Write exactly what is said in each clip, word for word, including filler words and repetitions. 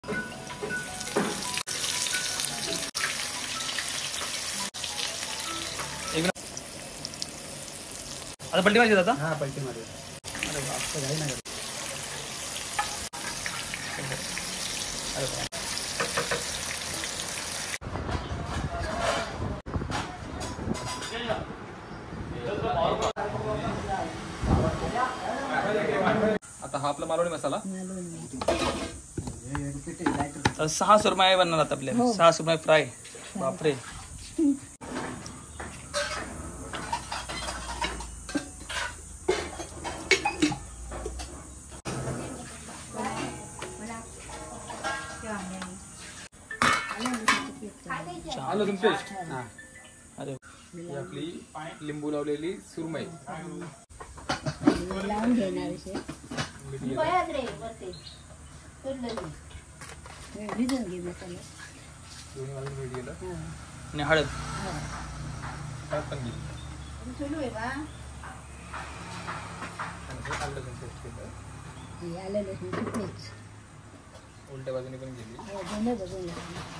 आता पलटी मारायची आता? हां पलटी मारूया. अरे बाप रे, नाही अरे बाप. आता हा आपला मालवणी मसाला सहा सुरमई बनणार आता आपल्या. सहा सुरमई फ्राय. बापरे. आलं तुम पेस्ट. अरे ही आपली लिंबू लावलेली सुरमई लावून घेणार भिजून घे मसाला. आणि हळद हळद पण घे. आलं लसूण पेस्ट उलट्या बाजूने पण गेली. दोन्ही बाजूने.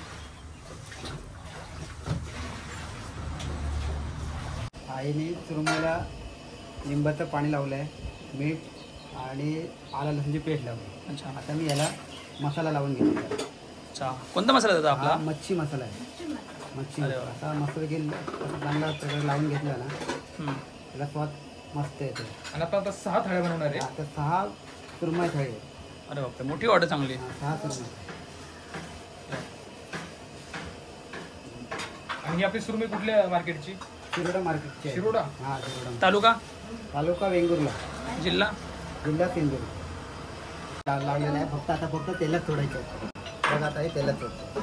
आईने सुरमईला लिंबाचं पाणी लावलं आहे, मीठ आणि आलं लसूणची पेस्ट लावली. अच्छा. आता मी याला मसाला लावून घेतला. अच्छा. कोणता मसाला होता आपला? मच्छी मसाला आहे. मच्छी असा मसाला गेला चांगला सगळं लावून घेतला ना त्याला स्वाद मस्त येतो. आणि आपण आता सहा थाळ्या बनवणार आहे. आता सहा सुरमई थाळी. अरे बापरे, मोठी ऑर्डर चांगली. सहा सुरमई. आणि आपली सुरमई कुठल्या मार्केटची? शिरोडा मार्केटची. शिरोडा? हां शिरोडा. तालुका? तालुका वेंगुर्ला. जिल्हा? जिल्हा सिंधुदुर्ग. लावलेला आहे. फक्त आता फक्त तेलात सोडायचं आहे. बघा आता हे तेलात सोडतो.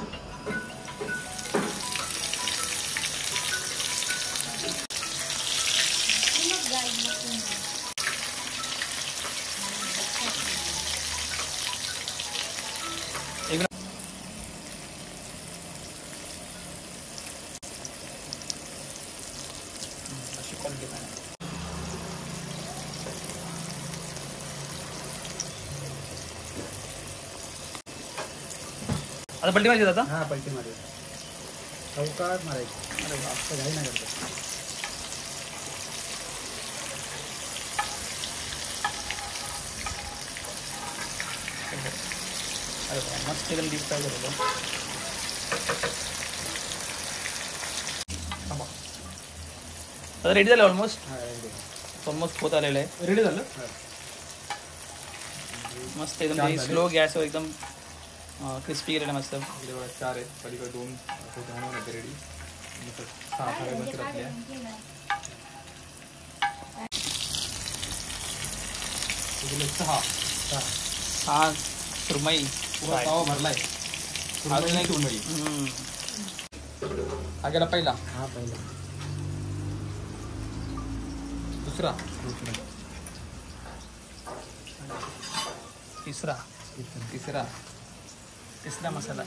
आता पलटी मारायची आता? हां पलटी मारूया. चौकात मारायची. अरे बाप रे, घाई नाही करतो. अरे बाप, मस्त एकदम डीप फ्राय झालेलं. आता रेडी झालं ऑलमोस्ट. हां रेडी. ऑलमोस्ट होत आलेलं आहे. रेडी झालं. मस्त एकदम स्लो गॅसवर एकदम क्रिस्पी केलेलं मस्त. चार आहे पलीकडे दोन रेडी. सहा थाळ्या बनतात आपल्या. सहा सहा सुरमई तवा भरलाय. सुरमई सुरमई. हा गेला पहिला. हा पहिला. दुसरा. तिसरा. तिसरा तिसरा मसाला.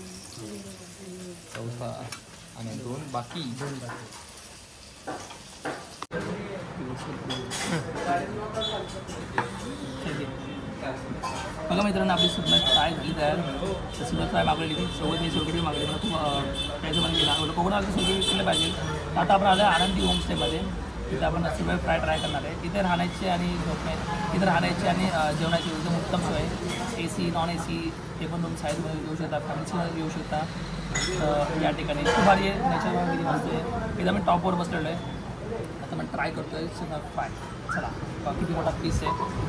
चौथा आणि दोन बाकी. दोन बाकी. बघा मित्रांनो, आपली सुरमई फ्राय झाली तयार. तर सुरमई फ्राय मागवली ती सोबत मी सोलकढी मागवली. मला खूप त्याच्यामध्ये गेला आवडलं. कोकणाला सोलकढी केलं पाहिजे. तर आता आपण आलं आनंदी होमस्टेमध्ये. तिथे आपण सुरमई फ्राय ट्राय करणार आहे. इथे राहण्याची आणि झोपणे इथे राहण्याची आणि जेवणाची एकदम उत्तम सोय. A C non A C हे पण रूम साईजमध्ये येऊ शकता, फॅमिलीमध्ये येऊ शकता. या ठिकाणी खूप भारी आहे. नेचरमध्ये मस्त आहे. इथं आम्ही टॉपवर बसलेलो आहे. आता आपण ट्राय करतो आहे सुरमई फ्राय. चला, किती मोठा पीस आहे.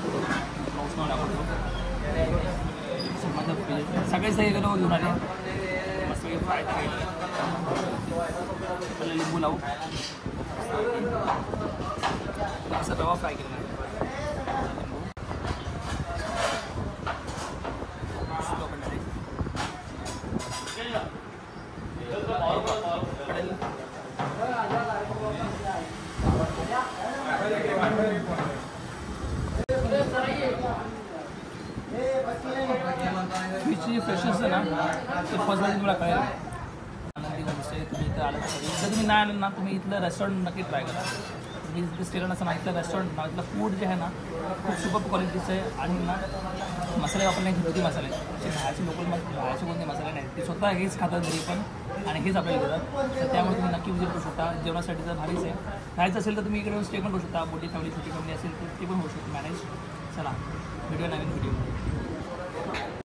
सगळेच सगळे गेलो घेऊन आले. मस्त फ्राय केलं. लिंबू लावू. असं रवा फ्राय केलेला आहे. फिशची फ्रेशनेस आहे ना, ते फर्स्ट टाइम तुम्हाला कळेल. आनंदी होमस्टे तुम्ही इथं आलं तर जर तुम्ही नाही आलं ना, तुम्ही इथलं रेस्टॉरंट नक्की ट्राय करा. तर मी तिथे स्टे करण्याचं इथलं रेस्टॉरंट ना इथलं फूड जे आहे ना खूप सुपर क्वालिटीचं आहे आणि ना मसाले वापरणे घरगुती मसाले असे बाहेरचे लोकल बाहेरचे कोणते मसाले नाही ते स्वतः हेच खातात घरी पण आणि हेच आपल्याला देतात तर त्यामुळे तुम्ही नक्की विजिट करू शकता जेवणासाठी तर भारीच आहे राहायचं असेल तर तुम्ही इकडे स्टे पण करू शकता मोठी फॅमिली छोटी फॅमिली असेल तर ते पण होऊ शकते मॅनेज चला व्हिडिओ नवीन व्हिडिओ